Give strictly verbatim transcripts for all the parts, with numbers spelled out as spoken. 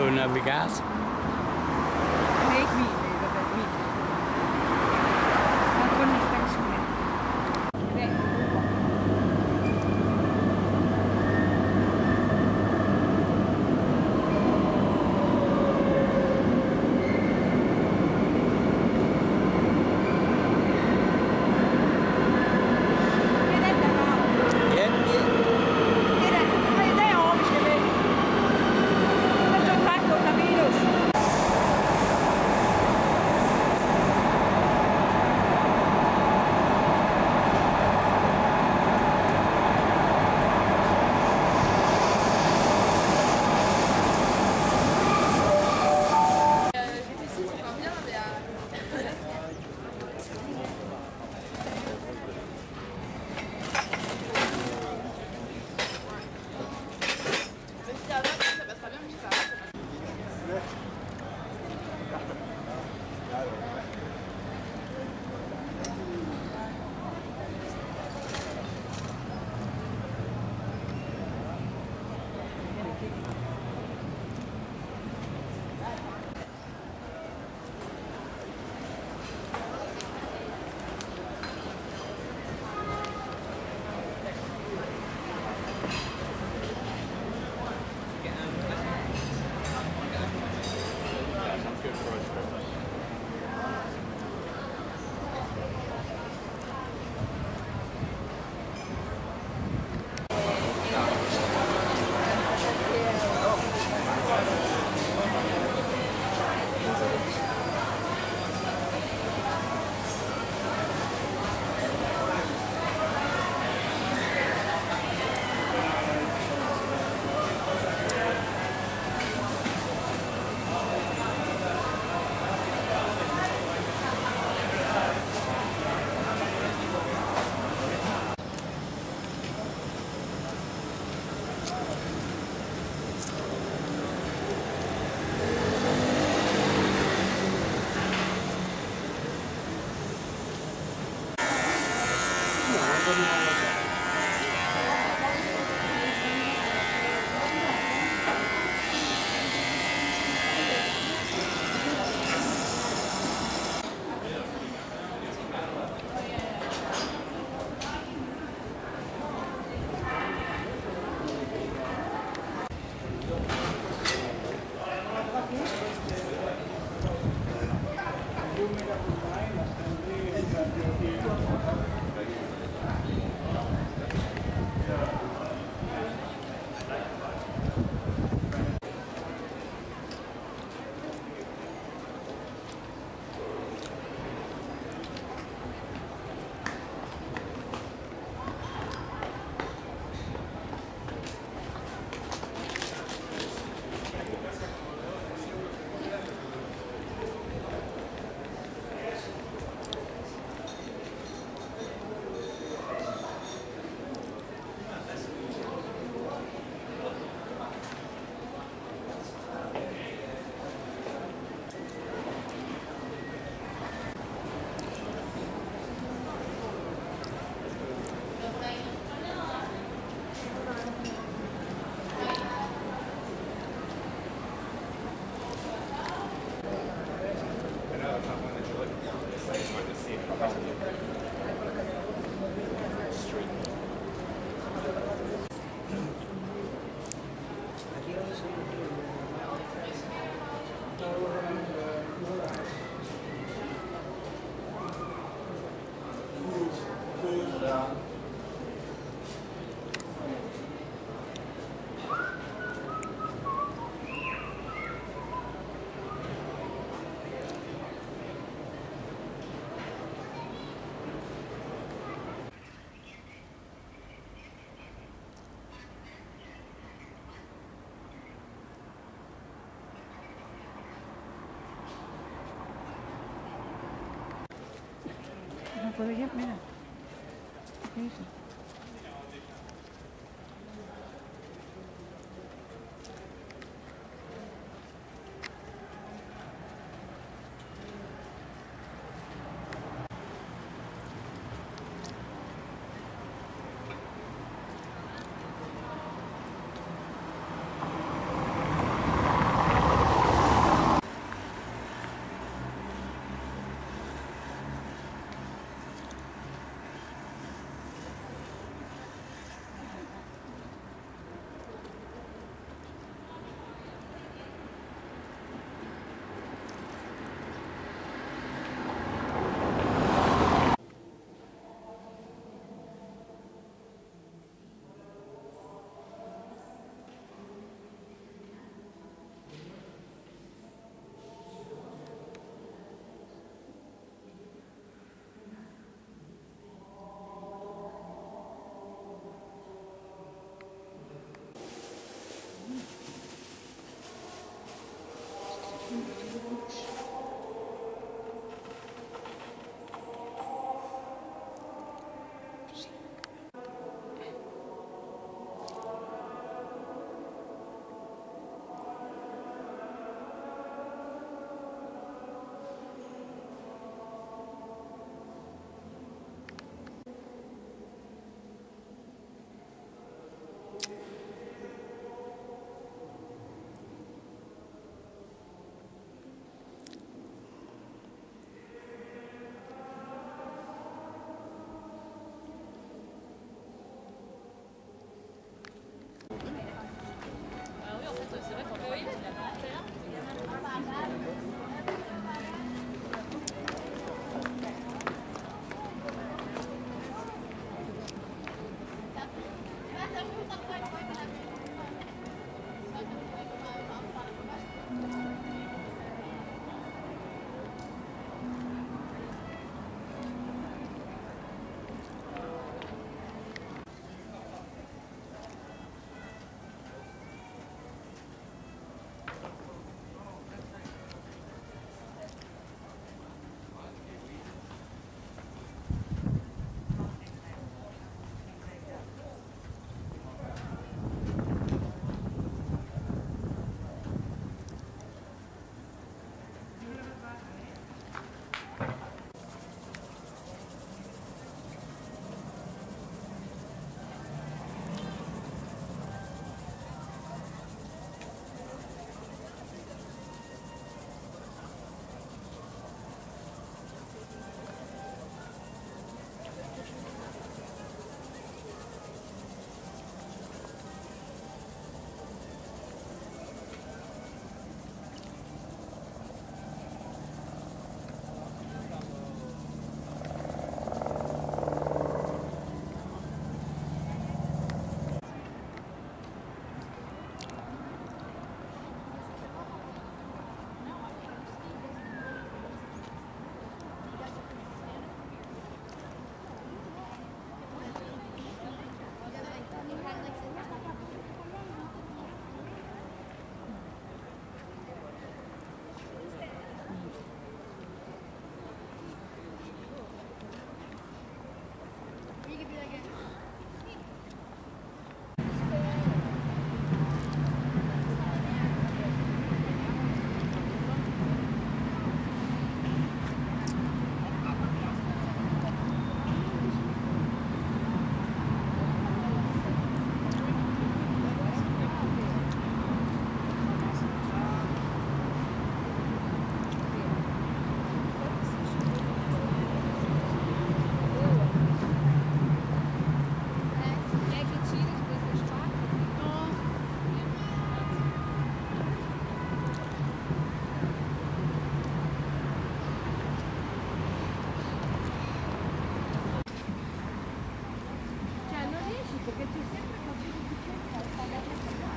Auto navigatie. Nee, ik niet. Nee, dat weet ik niet. Maar gewoon niet pensioen. Nee. Podría, mira. ¿Qué hizo? Porque tú siempre no tienes que pensar para la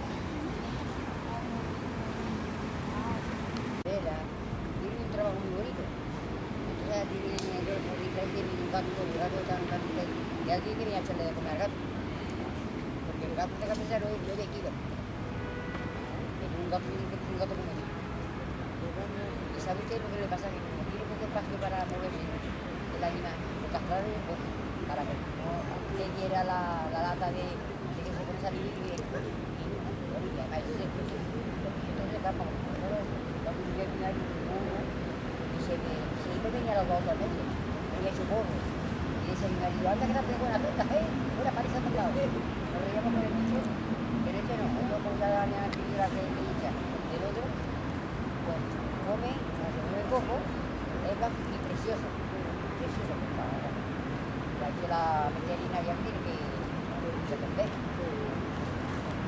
Ella tiene un trabajo muy bonito. Entonces ella tiene dos perritas y tiene un gato, el gato está en gato y aquí quería echarle de comer al gato. Porque el gato de cabeza lo es de Kira. Es un gato, un gato como ese. ¿Y sabes qué es lo que le pasa? Que como tiene poco espacio para moverse, el animal, lo castraron un poco para que no le diera la, la lata de, de que se puede salir y, y, y además eso se escucha. Entonces, claro, la publicidad final y se me, siempre venía los dos meses, venía su porro. Y ese mi marido, anda que no tengo una tonta, eh, una paliza a tu lado. Nos reíamos con el bicho, pero este no, uno con la araña figura que le hincha, el otro, pues come, se mueve poco, es blanco y precioso, precioso, pues para la que la veterinaria tiene que defender.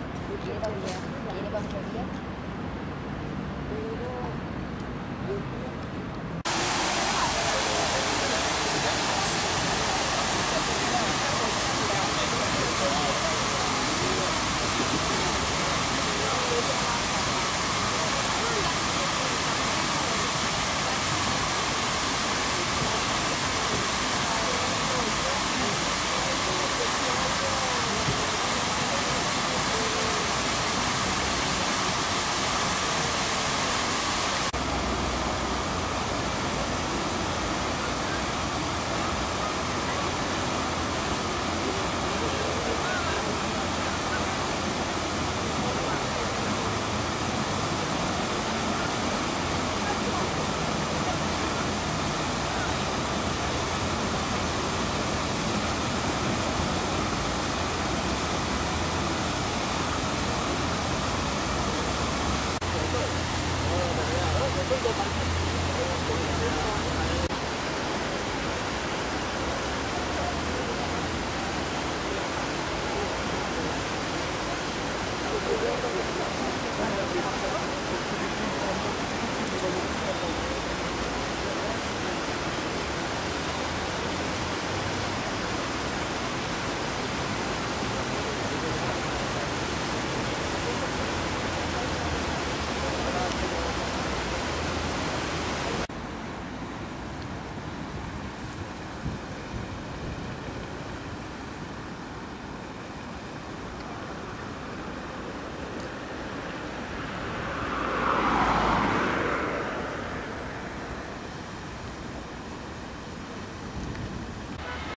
¿Tiene para muchos días?